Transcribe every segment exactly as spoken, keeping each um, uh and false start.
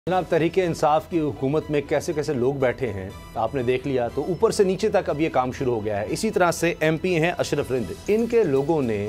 जनाब, तहरीक-ए-इंसाफ की हुकूमत में कैसे कैसे लोग बैठे हैं आपने देख लिया, तो ऊपर से नीचे तक अब ये काम शुरू हो गया है। इसी तरह से एम पी हैं अशरफ रिंद, इनके लोगों ने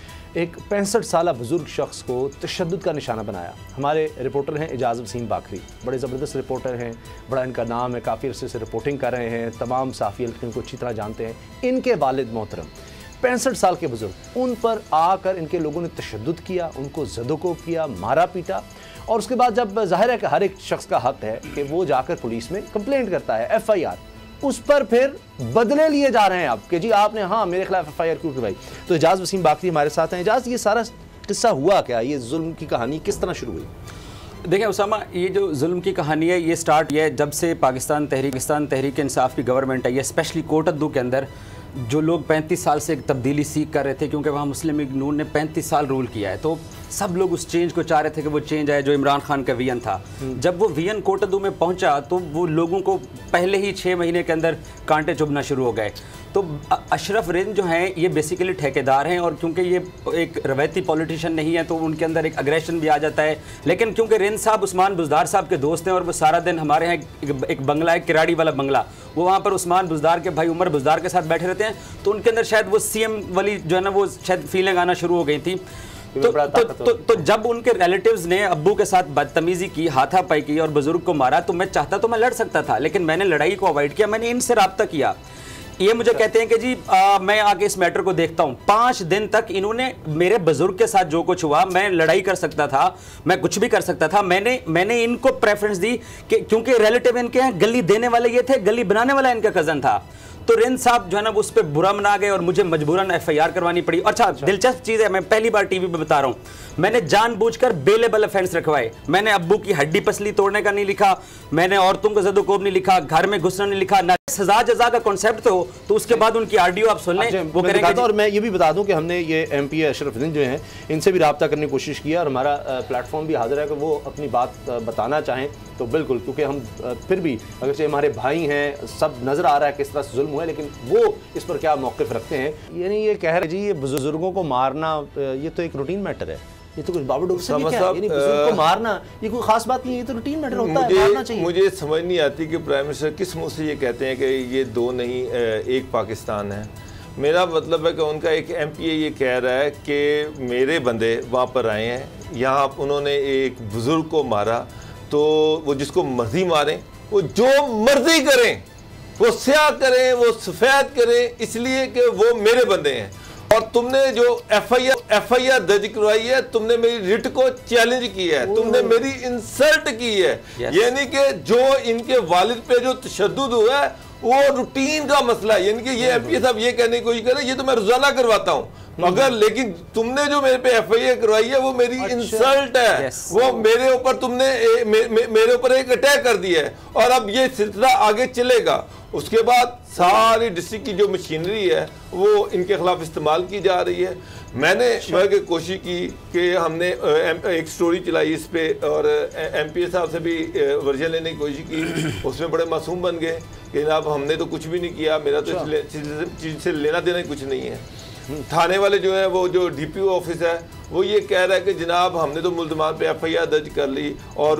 एक पैंसठ साल बुज़ुर्ग शख्स को तशद्दुद का निशाना बनाया। हमारे रिपोर्टर हैं एजाज़ वसीम बाकरी, बड़े ज़बरदस्त रिपोर्टर हैं, बड़ा इनका नाम है, काफ़ी अरसे से रिपोर्टिंग कर रहे हैं, तमाम साफ़ी इनको अच्छी तरह जानते हैं। इनके वालिद मोहतरम पैंसठ साल के बुज़ुर्ग, उन पर आकर इनके लोगों ने तशद्दुद किया, उनको ज़दोकोब किया, मारा पीटा। और उसके बाद जब जाहिर है कि हर एक शख्स का हक़ है कि वो जाकर पुलिस में कंप्लेंट करता है, एफ आई आर, उस पर फिर बदले लिए जा रहे हैं अब कि जी आपने हाँ मेरे खिलाफ एफ आई आर क्यों करवाई। तो एजाज़ वसीम बाकरी हमारे साथ हैं। एजाज़, ये सारा किस्सा हुआ क्या, ये जुल्म की कहानी किस तरह शुरू हुई? देखिए उसामा, ये जो जुल्म की कहानी है ये स्टार्ट ये जब से पाकिस्तान तहरीक पाकिस्तान तहरीक इंसाफ की गवर्नमेंट आई है, स्पेशली कोटद्दू के अंदर जो लोग पैंतीस साल से एक तब्दीली सीख कर रहे थे, क्योंकि वहाँ मुस्लिम लीग नून ने पैंतीस साल रूल किया है, तो सब लोग उस चेंज को चाह रहे थे कि वो चेंज आए जो इमरान खान का वियन था। जब वो वियन कोटद्दू में पहुंचा तो वो लोगों को पहले ही छः महीने के अंदर कांटे चुभना शुरू हो गए। तो अशरफ रिंद जो हैं ये बेसिकली ठेकेदार हैं, और क्योंकि ये एक रवायती पॉलिटिशियन नहीं है तो उनके अंदर एक अग्रेशन भी आ जाता है। लेकिन क्योंकि रिंद साहब उस्मान बुज़दार साहब के दोस्त हैं और वो सारा दिन हमारे यहाँ एक बंगला है, किराड़ी वाला बंगला, वो वहाँ पर उस्मान बुज़दार के भाई उमर बुज़दार के साथ बैठे रहते हैं, तो उनके अंदर शायद वो सी एम वाली जो है ना वो शायद फीलिंग आना शुरू हो गई थी। तो, तो, तो, तो जब उनके रिलेटिव्स ने अब्बू के साथ बदतमीजी की, हाथापाई की और बुजुर्ग को मारा, तो मैं चाहता तो मैं लड़ सकता था, लेकिन मैंने लड़ाई को अवॉइड किया, मैंने इनसे रब्ता किया। ये मुझे कहते हैं कि जी आ, मैं आके इस मैटर को देखता हूँ। पाँच दिन तक इन्होंने मेरे बुजुर्ग के साथ जो कुछ हुआ, मैं लड़ाई कर सकता था, मैं कुछ भी कर सकता था, मैंने मैंने इनको प्रेफरेंस दी कि क्योंकि रिलेटिव इनके हैं, गली देने वाले ये थे, गली बनाने वाला इनका कज़न था। तो रिंद साहब जो है ना उस पर बुरा मना गए और मुझे मजबूरन एफ आई आर करवानी पड़ी। अच्छा, दिलचस्प चीज़ है, मैं पहली बार टीवी पे बता रहा हूँ, मैंने जानबूझकर बेलेबल ऑफेंस रखवाए। मैंने अब्बू की हड्डी पसली तोड़ने का नहीं लिखा, मैंने औरतों को ज़दोकोब नहीं लिखा, घर में घुसना नहीं लिखा, ना सजा जजा का कॉन्सेप्ट तो तो उसके बाद उनकी ऑडियो आप सुन लें, वो करेंगे। और मैं ये भी बता दूं कि हमने ये एम पी अशरफ रिंद जो हैं इनसे भी रब्ता करने की कोशिश किया, और हमारा प्लेटफॉर्म भी हाजिर है कि वो अपनी बात बताना चाहें तो बिल्कुल, क्योंकि हम फिर भी अगर से हमारे भाई हैं, सब नज़र आ रहा है किस तरह से जुल्म हुआ है, लेकिन वो इस पर क्या मौक़िफ़ रखते हैं। यानी ये कह रहे जी ये बुजुर्गों को मारना ये तो एक रूटीन मैटर है, ये तो कुछ बाबा से क्या, यानी बुजुर्ग को मारना ये कोई खास बात नहीं है, ये तो रूटीन मैटर होता है, मारना चाहिए। मुझे समझ नहीं आती कि प्राइम मिनिस्टर किस मुँह से ये कहते हैं कि ये दो नहीं एक पाकिस्तान है। मेरा मतलब है कि उनका एक एम पी ए ये कह रहा है कि मेरे बंदे वहाँ पर आए हैं, यहाँ उन्होंने एक बुज़ुर्ग को मारा, तो वो जिसको मर्जी मारें, वो जो मर्जी करें, वो स्याह करें, वो सफ़ेद करें, इसलिए कि वो मेरे बंदे हैं। और तुमने जो F I R F I R दर्ज करवाई है, तुमने मेरी रिट को चैलेंज किया है, तुमने मेरी इंसल्ट की है। यानी कि जो इनके वालिद पे जो तशद्दुद हुआ है वो रूटीन का मसला है। यानी कि ये एम पी ए साहब ये कहने की कोशिश कर रहे हैं ये तो मैं रोजाना करवाता हूँ, मगर लेकिन तुमने जो मेरे पे एफ आई आर करवाई है वो मेरी अच्छा, इंसल्ट है। yes, वो मेरे ऊपर तुमने ए, मे, मे, मेरे ऊपर एक अटैक कर दिया है, और अब ये सिलसिला आगे चलेगा। उसके बाद सारी डिस्ट्रिक्ट की जो मशीनरी है वो इनके खिलाफ इस्तेमाल की जा रही है। मैंने मैं कोशिश की कि हमने एक स्टोरी चलाई इस पे, और एम पी ए साहब से भी वर्जन लेने की कोशिश की, उसमें बड़े मासूम बन गए कि जनाब हमने तो कुछ भी नहीं किया, मेरा तो चीज़ से लेना देना कुछ नहीं है। थाने वाले जो है वो जो डी पी ओ ऑफिस है वो ये कह रहा है कि जनाब हमने तो मुल्ज़मान पे एफ आई आर दर्ज कर ली और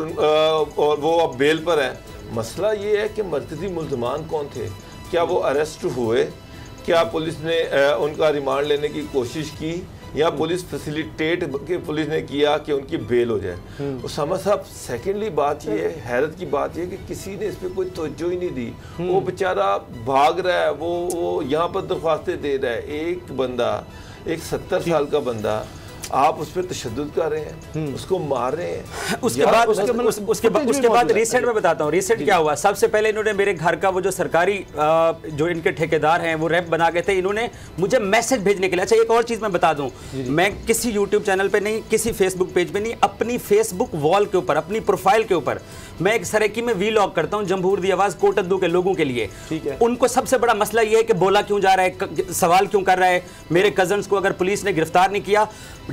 और वो अब बेल पर हैं। मसला ये है कि मरकज़ी मुल्ज़मान कौन थे, क्या वो अरेस्ट हुए, क्या पुलिस ने उनका रिमांड लेने की कोशिश की, या पुलिस फैसिलिटेट के पुलिस ने किया कि उनकी बेल हो जाए। उसामा साहब, सेकेंडली बात ये है, हैरत की बात ये कि किसी ने इस पर कोई तवज्जो ही नहीं दी। वो बेचारा भाग रहा है, वो वो यहाँ पर दरख्वास्तें दे रहा है। एक बंदा, एक सत्तर साल का बंदा, आप उस पर तशद्दुद कर रहे हैं, उसको मार रहे हैं। उसके बाद उसके बाद उसके बाद उसके बाद रिसेंट में बताता हूँ रिसेंट क्या हुआ। सबसे पहले इन्होंने मेरे घर का वो जो सरकारी जो इनके ठेकेदार हैं वो रैप बना गए थे, इन्होंने मुझे मैसेज भेजने के लिए। अच्छा, एक और चीज़ मैं बता दूँ, मैं किसी यूट्यूब चैनल पे नहीं, किसी फेसबुक पेज पे नहीं, अपनी फेसबुक वॉल के ऊपर, अपनी प्रोफाइल के ऊपर मैं एक सरेकी में वी लॉग करता हूँ जमहूर दी आवाज़ कोटद्दू के लोगों के लिए। उनको सबसे बड़ा मसला ये है कि बोला क्यों जा रहा है, सवाल क्यों कर रहा है। मेरे कजन्स को अगर पुलिस ने गिरफ्तार नहीं किया,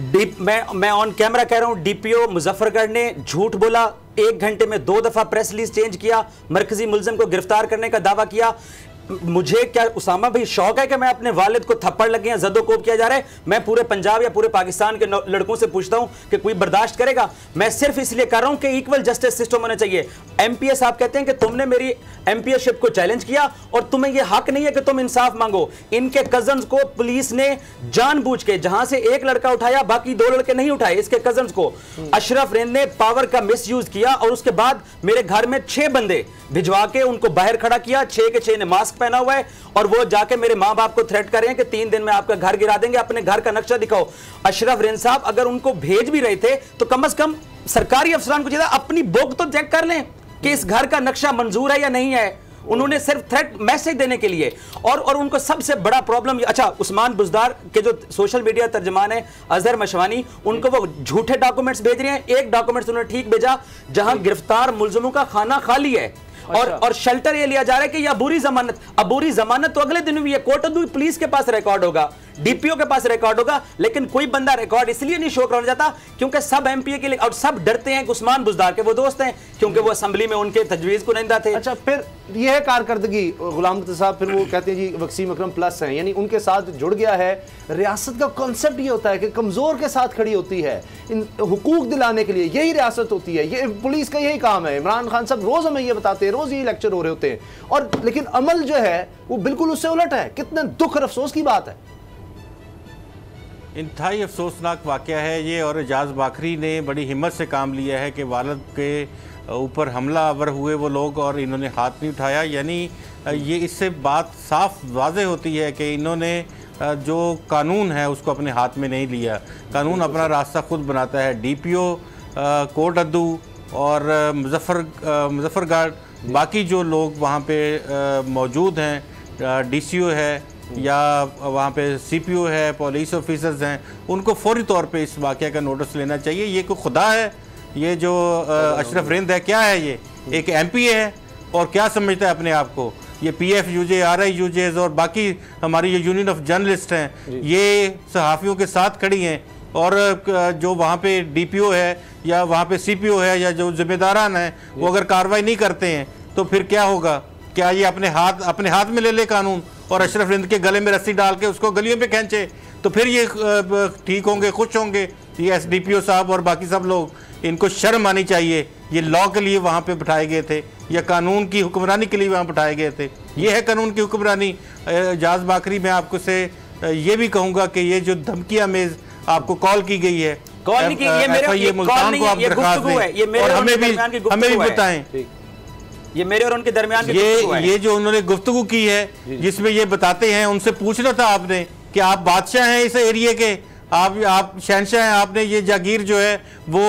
मैं मैं ऑन कैमरा कह रहा हूं, डी पी ओ मुजफ्फरगढ़ ने झूठ बोला, एक घंटे में दो दफा प्रेस रिलीज चेंज किया, मरकजी मुल्जिम को गिरफ्तार करने का दावा किया। मुझे क्या उसामा भाई शौक है कि मैं अपने वालिद को थप्पड़ लगे हैं, जदोकोब किया जा रहा है? मैं पूरे पंजाब या पूरे पाकिस्तान के लड़कों से पूछता हूं कि कोई बर्दाश्त करेगा? मैं सिर्फ इसलिए कर रहा हूं कि इक्वल जस्टिस सिस्टम होना चाहिए। एमपीए साहब कहते हैं कि तुमने मेरी एमपीएशिप को चैलेंज किया और तुम्हें यह हक नहीं है कि तुम इंसाफ मांगो। इनके कजन्स को पुलिस ने जानबूझ के, जहां से एक लड़का उठाया बाकी दो लड़के नहीं उठाए, इसके कजन्स को अशरफ रेंद ने पावर का मिसयूज किया और उसके बाद मेरे घर में छह बंदे भिजवा के उनको बाहर खड़ा किया। छह के छह ने मास्क पहना हुआ है और वो जाके मेरे मां बाप को थ्रेट कर रहे हैं कि तीन दिन में आपका घर गिरा देंगे, अपने घर का नक्शा दिखाओ। अशरफ रेंद साहब अगर उनको भेज भी रहे थे तो कम से कम सरकारी अफसरान को चाहिए अपनी बुक तो चेक कर लें कि इस घर का नक्शा मंजूर है या नहीं है। उन्होंने सिर्फ थ्रेट मैसेज देने के लिए और और उनको सबसे बड़ा प्रॉब्लम, अच्छा उस्मान बुजदार के जो सोशल मीडिया तर्जमान है अजहर मशवानी, उनको वो झूठे डॉक्यूमेंट्स भेज रहे हैं। एक डॉक्यूमेंट्स उन्होंने ठीक भेजा जहां गिरफ्तार मुलजिमों का खाना खाली है और और शेल्टर ये लिया जा रहा है कि ये अबूरी जमानत। अबूरी जमानत तो अगले दिन भी है, कोटद्दू पुलिस के पास रिकॉर्ड होगा, डीपीओ के पास रिकॉर्ड होगा, लेकिन कोई बंदा रिकॉर्ड इसलिए नहीं शो कराना चाहता क्योंकि सब एमपीए के लिए और सब डरते हैं कि उस्मान बुजदार के वो दोस्त हैं क्योंकि वो असेंबली में उनके तजवीज़ कुनिंदा थे। अच्छा, फिर यह है कारकर्दगी गुलाम मुफ्ती साहब, फिर वो कहते हैं जी वसीम अकरम प्लस हैं, यानी उनके साथ जुड़ गया है। रियासत का कॉन्सेप्ट ये होता है कि कमज़ोर के साथ खड़ी होती है, इन हुकूक दिलाने के लिए यही रियासत होती है, ये पुलिस का यही काम है। इमरान खान साहब रोज़ हमें ये बताते हैं, रोज़ यही लेक्चर हो रहे होते हैं, और लेकिन अमल जो है वो बिल्कुल उससे उलट है। कितने दुख और अफसोस की बात है। इंतहाई अफसोसनाक वाक़या है ये, और एजाज बाखरी ने बड़ी हिम्मत से काम लिया है कि वालिद के ऊपर हमला आवर हुए वो लोग और इन्होंने हाथ नहीं उठाया। यानी ये इससे बात साफ वाज़ेह होती है कि इन्होंने जो कानून है उसको अपने हाथ में नहीं लिया। कानून अपना रास्ता खुद बनाता है। डीपीओ, कोटद्दू और मुजफ्फर मुजफ्फरगढ़, बाकी जो लोग वहाँ पे मौजूद हैं, डीसीओ है या वहाँ पे सीपीओ है, पुलिस ऑफिसर्स हैं, उनको फौरी तौर पे इस वाक़े का नोटिस लेना चाहिए। ये कोई खुदा है? ये जो अशरफ रेंद है क्या है? ये एक एमपी है और क्या समझता है अपने आप को? ये पीएफ यूजे, आरआई यूजेज और बाकी हमारी ये यूनियन ऑफ जर्नलिस्ट हैं, ये सहाफ़ियों के साथ खड़ी हैं। और जो वहाँ पे डीपीओ है या वहाँ पे सीपीओ है या जो जिम्मेदारान हैं वो अगर कार्रवाई नहीं करते हैं तो फिर क्या होगा? क्या ये अपने हाथ अपने हाथ में ले ले कानून और अशरफ रिंद के गले में रस्सी डाल के उसको गलियों पे खींचे? तो फिर ये ठीक होंगे, खुश होंगे ये एस डी पी ओ साहब और बाकी सब लोग? इनको शर्म आनी चाहिए। ये लॉ के लिए वहाँ पे बिठाए गए थे या कानून की हुक्मरानी के लिए वहाँ बिठाए गए थे? ये है कानून की हुक्मरानी। एजाज बाखरी, मैं आपको से ये भी कहूँगा कि ये जो धमकियाँ मेज़ आपको कॉल की गई है, कॉल नहीं की, ये मेरे ये मुल्तान को आप दरखास्त दें ये मेरे और हमें भी हमें भी बताएं। ये मेरे और उनके दरमियान की ये ये जो उन्होंने गुफ्तगू की है जिसमें ये बताते हैं, उनसे पूछना था आपने कि आप बादशाह हैं इस एरिया के, आप आप शहनशाह हैं, आपने ये जागीर जो है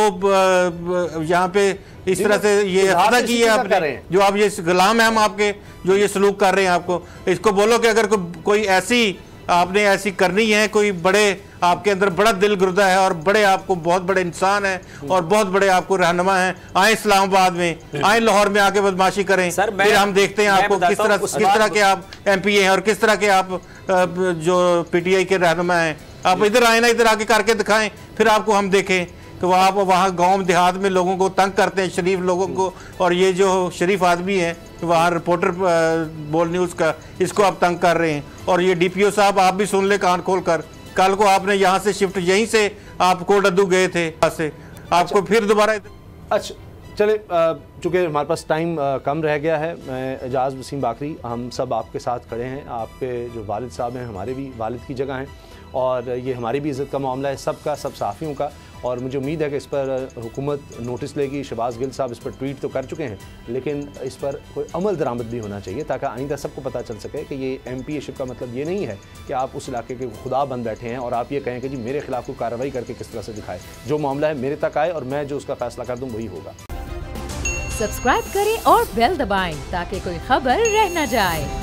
वो यहाँ पे इस तरह से ये अदा की है आपने, जो आप ये गुलाम हैं हम आपके, जो ये सलूक कर रहे हैं आपको। इसको बोलो कि अगर को, कोई ऐसी आपने ऐसी करनी है, कोई बड़े आपके अंदर बड़ा दिल गुर्दा है और बड़े आपको बहुत बड़े इंसान हैं और बहुत बड़े आपको रहनुमा हैं, आए इस्लामाबाद में, आए लाहौर में आके बदमाशी करें, फिर हम देखते हैं आपको किस तरह किस तरह के आप एमपीए हैं और किस तरह के आप जो पीटीआई के रहनुमा हैं। आप इधर आए ना, इधर आके करके दिखाएं, फिर आपको हम देखें कि वह आप वहाँ गाँव देहात में लोगों को तंग करते हैं, शरीफ लोगों को, और ये जो शरीफ आदमी है वहाँ रिपोर्टर बोल न्यूज़ का, इसको आप तंग कर रहे हैं। और ये डीपीओ साहब आप भी सुन ले कान खोल कर, कल को आपने यहाँ से शिफ्ट, यहीं से आप कोटद्दू गए थे, से आपको अच्छा, फिर दोबारा। अच्छा चले, चूँकि हमारे पास टाइम कम रह गया है, मैं एजाज वसीम बाखरी, हम सब आपके साथ खड़े हैं। आपके जो वालिद साहब हैं हमारे भी वालिद की जगह हैं और ये हमारी भी इज़्ज़त का मामला है, सबका, सब सहाफ़ियों का। और मुझे उम्मीद है कि इस पर हुकूमत नोटिस लेगी। शहबाज गिल साहब इस पर ट्वीट तो कर चुके हैं, लेकिन इस पर कोई अमल दरामद भी होना चाहिए ताकि आइंदा सबको पता चल सके कि ये एम पी ए शिप का मतलब ये नहीं है कि आप उस इलाके के खुदा बन बैठे हैं और आप ये कहें कि जी मेरे खिलाफ कोई कार्रवाई करके किस तरह से दिखाए। जो मामला है मेरे तक आए और मैं जो उसका फैसला कर दूँ वही होगा। सब्सक्राइब करें और बेल दबाएं ताकि कोई खबर रह न जाए।